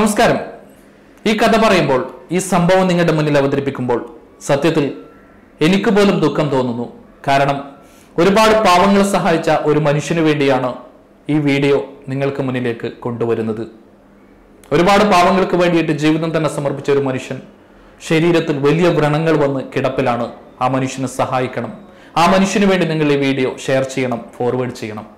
നമസ്കാരം. ഈ കഥ പറയുമ്പോൾ, ഈ സംഭവം നിങ്ങളുടെ മുന്നിൽ അവതരിപ്പിക്കുമ്പോൾ സത്യത്തിൽ എനിക്ക് പോലും ദുഃഖം തോന്നുന്നു. കാരണം ഒരുപാട് പാവങ്ങളെ സഹായിച്ച ഒരു മനുഷ്യന് വേണ്ടിയാണ് ഈ വീഡിയോ നിങ്ങൾക്ക് മുന്നിലേക്ക് കൊണ്ടുവരുന്നത്. ഒരുപാട് പാവങ്ങൾക്ക് വേണ്ടിയിട്ട് ജീവിതം തന്നെ സമർപ്പിച്ച ഒരു മനുഷ്യൻ, ശരീരത്തിൽ വലിയ വ്രണങ്ങൾ വന്ന് കിടപ്പിലാണ്. ആ മനുഷ്യനെ സഹായിക്കണം. ആ മനുഷ്യന് വേണ്ടി നിങ്ങൾ ഈ വീഡിയോ ഷെയർ ചെയ്യണം, ഫോർവേഡ് ചെയ്യണം.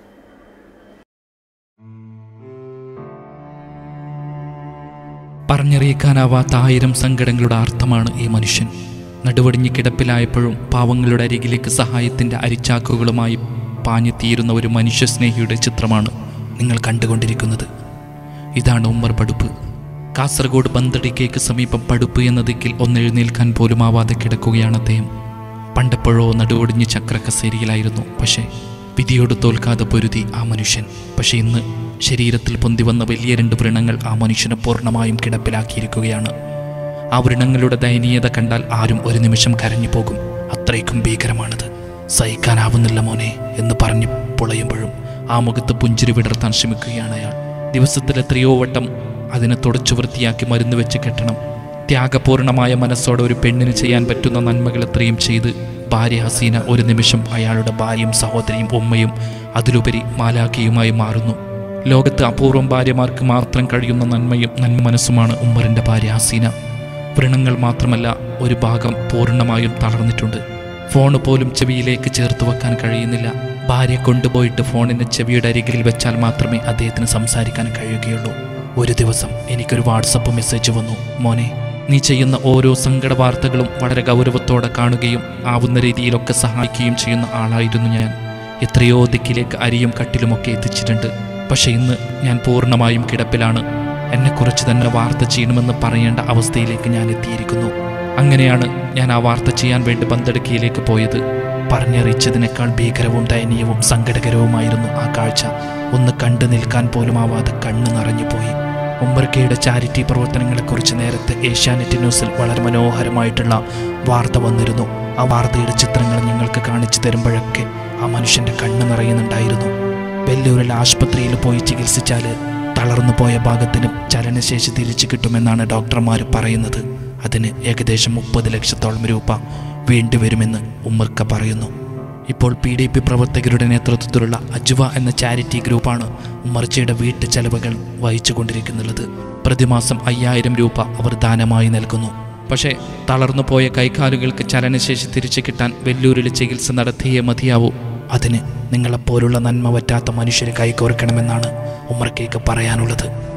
പറഞ്ഞറിയിക്കാനാവാത്ത 1000 സങ്കടങ്ങളുടെ അർത്ഥമാണ് ഈ മനുഷ്യൻ. നടുവടിഞ്ഞ് കിടപ്പിലായപ്പോഴും പാവങ്ങളുടെ അരികിലേക്ക് സഹായത്തിൻ്റെ അരിച്ചാക്കുകളുമായി പാഞ്ഞെത്തിയിരുന്ന ഒരു മനുഷ്യസ്നേഹിയുടെ ചിത്രമാണ് നിങ്ങൾ കണ്ടുകൊണ്ടിരിക്കുന്നത്. ഇതാണ് ഉമ്മർ പടുപ്പ്. കാസർഗോഡ് ബന്തടിക്കേക്ക് സമീപം പടുപ്പ് എന്ന ദിക്കിൽ ഒന്നെഴുന്നേൽക്കാൻ പോലും ആവാതെ കിടക്കുകയാണ് അദ്ദേഹം. പണ്ടെപ്പോഴോ നടുവൊടിഞ്ഞ് ചക്രക്കസേരിയിലായിരുന്നു. പക്ഷേ വിധിയോട് തോൽക്കാതെ പൊരുതി ആ മനുഷ്യൻ. പക്ഷേ ഇന്ന് ശരീരത്തിൽ പൊന്തി വന്ന വലിയ 2 വ്രണങ്ങൾ ആ മനുഷ്യനെ പൂർണ്ണമായും കിടപ്പിലാക്കിയിരിക്കുകയാണ്. ആ വ്രണങ്ങളുടെ ദയനീയത കണ്ടാൽ ആരും ഒരു നിമിഷം കരഞ്ഞു പോകും. അത്രയ്ക്കും ഭീകരമാണത്. സഹിക്കാനാവുന്നില്ല മോനെ എന്ന് പറഞ്ഞ് പൊളയുമ്പോഴും ആ മുഖത്ത് പുഞ്ചിരി വിടർത്താൻ ശ്രമിക്കുകയാണ് അയാൾ. ദിവസത്തിൽ എത്രയോ വട്ടം അതിനെ തുടച്ചു വൃത്തിയാക്കി മരുന്ന് വെച്ച് കെട്ടണം. ത്യാഗപൂർണമായ മനസ്സോടെ ഒരു പെണ്ണിന് ചെയ്യാൻ പറ്റുന്ന നന്മകൾ എത്രയും ചെയ്ത് ഭാര്യ ഹസീന ഒരു നിമിഷം അയാളുടെ ഭാര്യയും സഹോദരിയും ഉമ്മയും അതിലുപരി മാലാഖയുമായി മാറുന്നു. ലോകത്ത് അപൂർവം ഭാര്യമാർക്ക് മാത്രം കഴിയുന്ന നന്മയും നന്മ മനസ്സുമാണ് ഉമ്മറിൻ്റെ ഭാര്യ ഹസീന. വ്രണങ്ങൾ മാത്രമല്ല, ഒരു ഭാഗം പൂർണ്ണമായും തളർന്നിട്ടുണ്ട്. ഫോണ് പോലും ചെവിയിലേക്ക് ചേർത്ത് വെക്കാൻ കഴിയുന്നില്ല. ഭാര്യ കൊണ്ടുപോയിട്ട് ഫോണിന് ചെവിയുടെ അരികിൽ വെച്ചാൽ മാത്രമേ അദ്ദേഹത്തിന് സംസാരിക്കാൻ കഴിയുകയുള്ളൂ. ഒരു ദിവസം എനിക്കൊരു വാട്സപ്പ് മെസ്സേജ് വന്നു. മോനെ, നീ ചെയ്യുന്ന ഓരോ സങ്കട വാർത്തകളും വളരെ ഗൗരവത്തോടെ കാണുകയും ആവുന്ന രീതിയിലൊക്കെ സഹായിക്കുകയും ചെയ്യുന്ന ആളായിരുന്നു ഞാൻ. എത്രയോ ദിക്കിലേക്ക് അരിയും കട്ടിലുമൊക്കെ എത്തിച്ചിട്ടുണ്ട്. പക്ഷേ ഇന്ന് ഞാൻ പൂർണ്ണമായും കിടപ്പിലാണ്. എന്നെക്കുറിച്ച് തന്നെ വാർത്ത ചെയ്യണമെന്ന് പറയേണ്ട അവസ്ഥയിലേക്ക് ഞാൻ എത്തിയിരിക്കുന്നു. അങ്ങനെയാണ് ഞാൻ ആ വാർത്ത ചെയ്യാൻ വേണ്ടി ബന്തടുക്കിയിലേക്ക് പോയത്. പറഞ്ഞറിയിച്ചതിനേക്കാൾ ഭീകരവും ദയനീയവും സങ്കടകരവുമായിരുന്നു ആ കാഴ്ച. ഒന്ന് കണ്ടു നിൽക്കാൻ പോലും ആവാതെ കണ്ണ് നിറഞ്ഞുപോയി. ഉമ്മർക്കയുടെ ചാരിറ്റി പ്രവർത്തനങ്ങളെക്കുറിച്ച് നേരത്തെ ഏഷ്യാനെറ്റ് ന്യൂസിൽ വളരെ മനോഹരമായിട്ടുള്ള വാർത്ത വന്നിരുന്നു. ആ വാർത്തയുടെ ചിത്രങ്ങൾ ഞങ്ങൾക്ക് കാണിച്ചു തരുമ്പോഴൊക്കെ ആ മനുഷ്യൻ്റെ കണ്ണ് നിറയുന്നുണ്ടായിരുന്നു. വെല്ലൂരിൽ ആശുപത്രിയിൽ പോയി ചികിത്സിച്ചാൽ തളർന്നു പോയ ഭാഗത്തിന് ചലനശേഷി തിരിച്ചു കിട്ടുമെന്നാണ് ഡോക്ടർമാർ പറയുന്നത്. അതിന് ഏകദേശം 30 ലക്ഷത്തോളം രൂപ വേണ്ടിവരുമെന്ന് ഉമ്മർക്ക പറയുന്നു. ഇപ്പോൾ PDP പ്രവർത്തകരുടെ നേതൃത്വത്തിലുള്ള അജ്വ എന്ന ചാരിറ്റി ഗ്രൂപ്പാണ് ഉമ്മർച്ചയുടെ വീട്ടു ചെലവുകൾ വഹിച്ചു കൊണ്ടിരിക്കുന്നത്. പ്രതിമാസം 5000 രൂപ അവർ ദാനമായി നൽകുന്നു. പക്ഷേ തളർന്നു പോയ കൈകാലുകൾക്ക് ചലനശേഷി തിരിച്ചു കിട്ടാൻ വെല്ലൂരിൽ ചികിത്സ നടത്തിയേ മതിയാവൂ. അതിന് നിങ്ങളെപ്പോലുള്ള നന്മ പറ്റാത്ത മനുഷ്യരെ കൈകോർക്കണമെന്നാണ് ഉമ്മർക്കയ്ക്ക് പറയാനുള്ളത്.